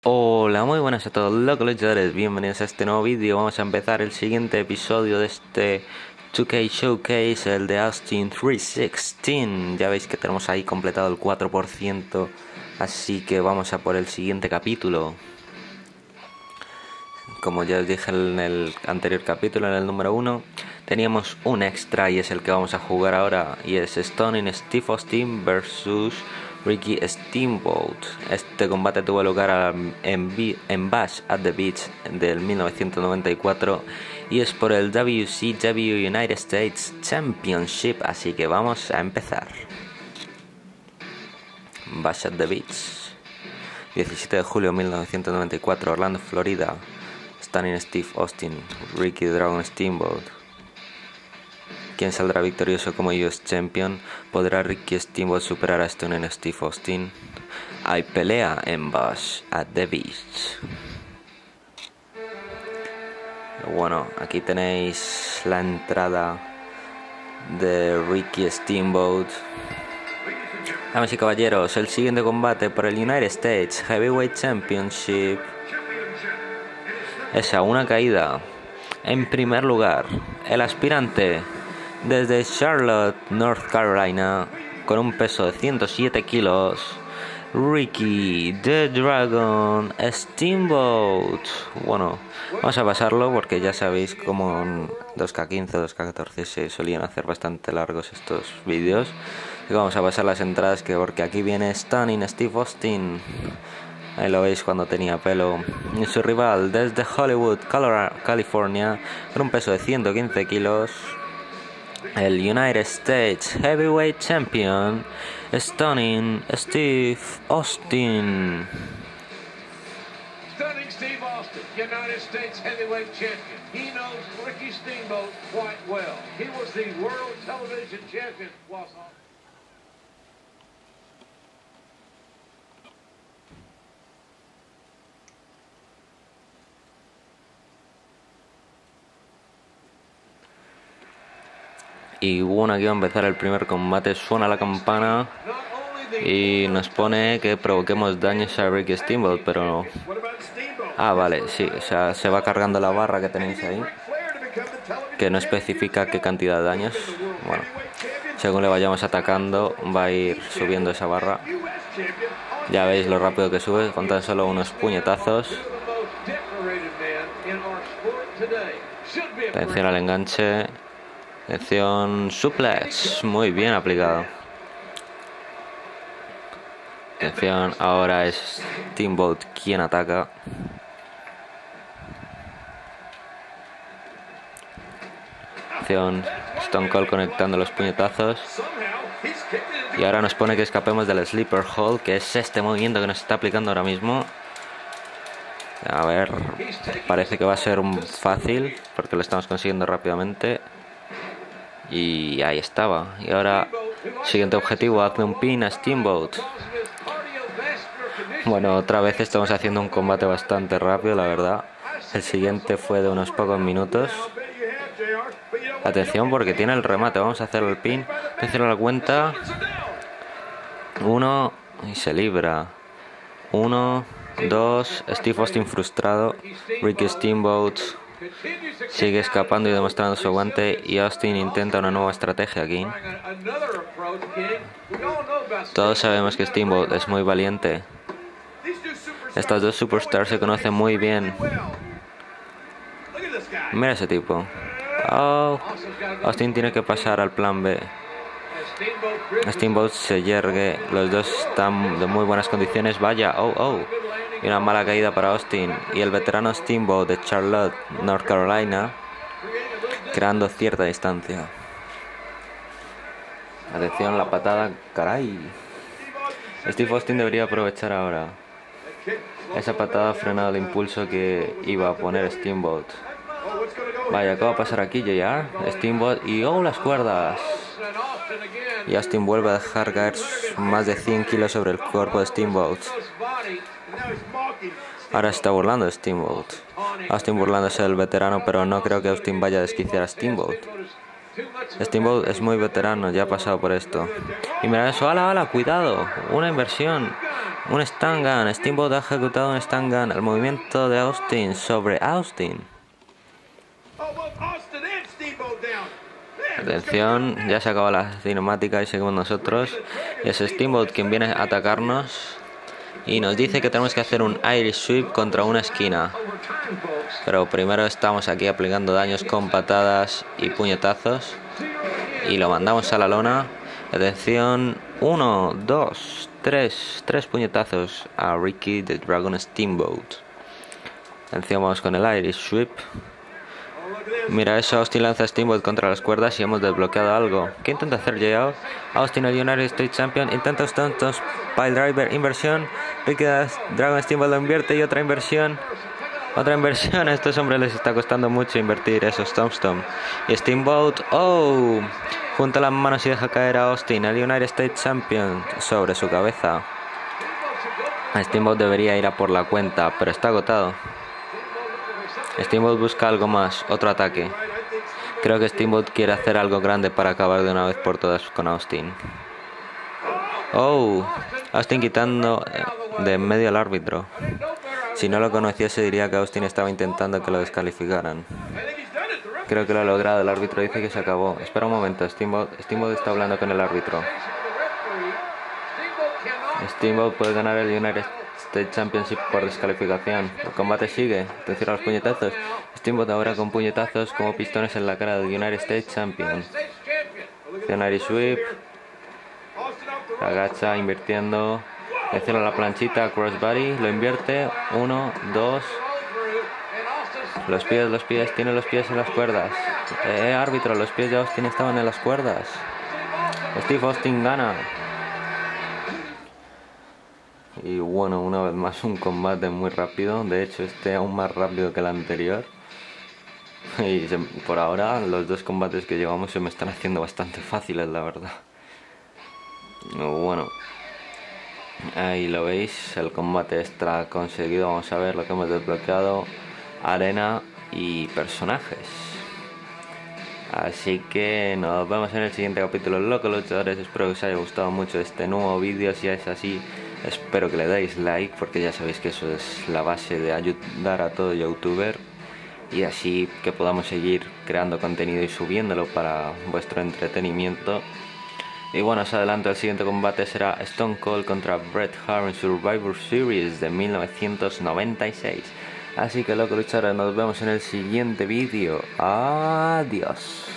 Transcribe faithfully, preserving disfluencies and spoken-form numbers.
Hola, muy buenas a todos los luchadores, bienvenidos a este nuevo vídeo. Vamos a empezar el siguiente episodio de este dos K Showcase, el de Austin trescientos dieciséis. Ya veis que tenemos ahí completado el cuatro por ciento, así que vamos a por el siguiente capítulo. Como ya os dije en el anterior capítulo, en el número uno, teníamos un extra y es el que vamos a jugar ahora, y es Stunning Steve Austin versus Ricky Steamboat. Este combate tuvo lugar en, en Bash at the Beach del mil novecientos noventa y cuatro y es por el W C W United States Championship, así que vamos a empezar. Bash at the Beach, diecisiete de julio de mil novecientos noventa y cuatro, Orlando, Florida. Stunning Steve Austin, Ricky Dragon Steamboat. ¿Quién saldrá victorioso como U S Champion? ¿Podrá Ricky Steamboat superar a Stunning Steve Austin? Hay pelea en Bash at the Beach. Bueno, aquí tenéis la entrada de Ricky Steamboat. Damas y caballeros, el siguiente combate por el United States Heavyweight Championship es a una caída. En primer lugar, el aspirante desde Charlotte, North Carolina, con un peso de ciento siete kilos, Ricky the Dragon Steamboat. Bueno, vamos a pasarlo porque ya sabéis como en dos K quince, dos K catorce se solían hacer bastante largos estos vídeos. Y vamos a pasar las entradas, que porque aquí viene Stunning Steve Austin. Ahí lo veis cuando tenía pelo. Y su rival desde Hollywood, California, con un peso de ciento quince kilos, el United States Heavyweight Champion, Stunning Steve Austin. Stunning Steve Austin, United States Heavyweight Champion. He knows Ricky Steamboat quite well. He was the World Television Champion. Was on. Y bueno, aquí va a empezar el primer combate. Suena la campana y nos pone que provoquemos daños a Ricky Steamboat, pero... Ah, vale, sí, o sea, se va cargando la barra que tenéis ahí, que no especifica qué cantidad de daños. Bueno, según le vayamos atacando va a ir subiendo esa barra. Ya veis lo rápido que sube con tan solo unos puñetazos. Atención al enganche. Atención, suplex, muy bien aplicado. Atención, ahora es Steamboat quien ataca. Atención, Stone Cold conectando los puñetazos. Y ahora nos pone que escapemos del Sleeper Hold, que es este movimiento que nos está aplicando ahora mismo. A ver, parece que va a ser un fácil, porque lo estamos consiguiendo rápidamente. Y ahí estaba. Y ahora, siguiente objetivo, hazle un pin a Steamboat. Bueno, otra vez estamos haciendo un combate bastante rápido, la verdad. El siguiente fue de unos pocos minutos. Atención porque tiene el remate. Vamos a hacer el pin. Atención a la cuenta. Uno. Y se libra. Uno, dos. Steve Austin frustrado. Ricky Steamboat sigue escapando y demostrando su aguante, y Austin intenta una nueva estrategia aquí. Todos sabemos que Steamboat es muy valiente. Estas dos superstars se conocen muy bien. Mira ese tipo. Oh, Austin tiene que pasar al plan B. Steamboat se yergue. Los dos están de muy buenas condiciones. Vaya, oh, oh. Y una mala caída para Austin. Y el veterano Steamboat de Charlotte, North Carolina, creando cierta distancia. Atención, la patada. Caray. Steve Austin debería aprovechar ahora. Esa patada ha frenado el impulso que iba a poner Steamboat. Vaya, ¿qué va a pasar aquí, J R? Steamboat y... ¡oh, las cuerdas! Y Austin vuelve a dejar caer más de cien kilos sobre el cuerpo de Steamboat. Ahora se está burlando de Steamboat. Austin burlándose del veterano, pero no creo que Austin vaya a desquiciar a Steamboat. Steamboat es muy veterano, ya ha pasado por esto. Y mira eso, ala, ala, cuidado. Una inversión. Un stand gun. Steamboat ha ejecutado un stand gun. El movimiento de Austin sobre Austin. Atención, ya se acabó la cinemática y seguimos nosotros. Y es Steamboat quien viene a atacarnos. Y nos dice que tenemos que hacer un Irish Sweep contra una esquina. Pero primero estamos aquí aplicando daños con patadas y puñetazos. Y lo mandamos a la lona. Atención, uno, dos, tres, tres puñetazos a Ricky the Dragon Steamboat. Atención, vamos con el Irish Sweep. Mira eso, Austin lanza Steamboat contra las cuerdas y hemos desbloqueado algo. ¿Qué intenta hacer J O? Austin, el United States Champion, intenta stuntos, pile driver, inversión. Ricky the Dragon Steamboat lo invierte y otra inversión. Otra inversión, a estos hombres les está costando mucho invertir esos tombstone. Y Steamboat, oh, junta las manos y deja caer a Austin, el United States Champion, sobre su cabeza. Steamboat debería ir a por la cuenta, pero está agotado. Steamboat busca algo más, otro ataque. Creo que Steamboat quiere hacer algo grande para acabar de una vez por todas con Austin. Oh, Austin quitando de en medio al árbitro. Si no lo conociese diría que Austin estaba intentando que lo descalificaran. Creo que lo ha logrado, el árbitro dice que se acabó. Espera un momento, Steamboat, Steamboat está hablando con el árbitro. Steamboat puede ganar el United States Championship por descalificación. El combate sigue, atención a los puñetazos. Steamboat ahora con puñetazos como pistones en la cara del United States Champion. Irish Sweep. Agacha, invirtiendo. Atención a la planchita, crossbody, lo invierte. Uno, dos. Los pies, los pies, tiene los pies en las cuerdas. Eh, árbitro, los pies de Austin estaban en las cuerdas. Steve Austin gana. Y bueno, una vez más un combate muy rápido. De hecho, este aún más rápido que el anterior. Y se, por ahora los dos combates que llevamos se me están haciendo bastante fáciles, la verdad. Bueno, ahí lo veis, el combate extra conseguido. Vamos a ver lo que hemos desbloqueado: arena y personajes. Así que nos vemos en el siguiente capítulo, Loco Luchadores. Espero que os haya gustado mucho este nuevo vídeo. Si es así, espero que le deis like, porque ya sabéis que eso es la base de ayudar a todo youtuber, y así que podamos seguir creando contenido y subiéndolo para vuestro entretenimiento. Y bueno, os adelanto, el siguiente combate será Stone Cold contra Bret Hart en Survivor Series de mil novecientos noventa y seis. Así que, loco luchadores, nos vemos en el siguiente vídeo. Adiós.